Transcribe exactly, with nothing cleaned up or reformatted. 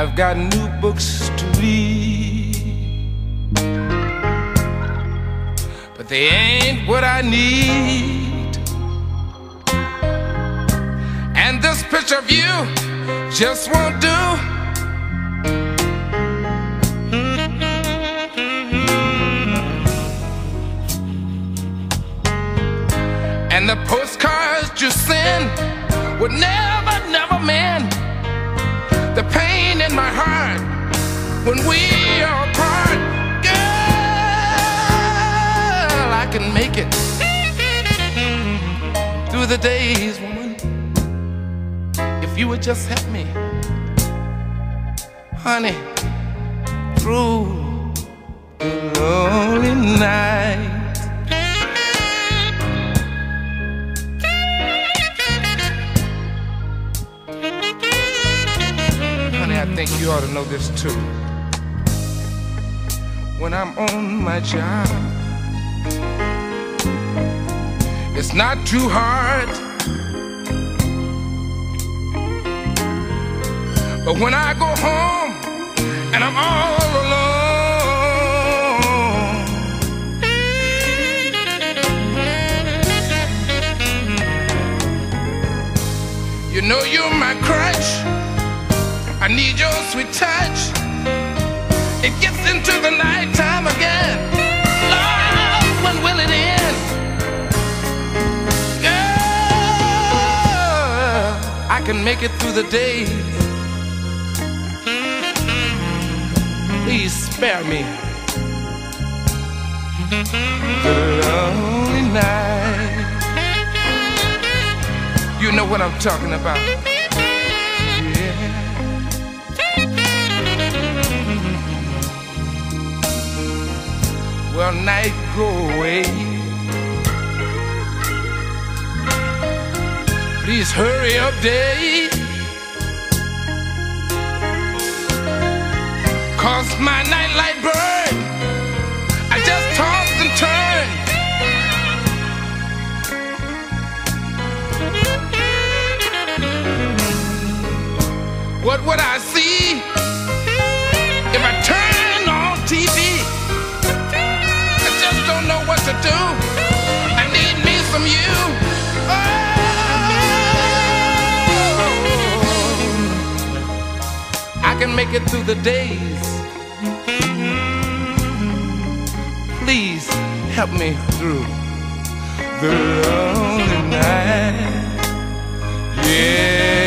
I've got new books to read, but they ain't what I need. And this picture of you just won't do. And the postcards you send would never, never mend the pain in my heart when we are apart. Girl, I can make it through the days, woman, if you would just help me, honey, through the lonely night. I think you ought to know this too. When I'm on my job, it's not too hard. But when I go home and I'm all alone, you know you're my crutch. I need your sweet touch. It gets into the nighttime again. Lord, when will it end? Girl, I can make it through the days. Please spare me the lonely night. You know what I'm talking about. Well, night, go away. Please hurry up, day. 'Cause my nightlight burn, I just toss and turn. What would I see if I turned on T V? Don't know what to do. I need me some you. Oh, I can make it through the days. Please help me through the lonely night. Yeah.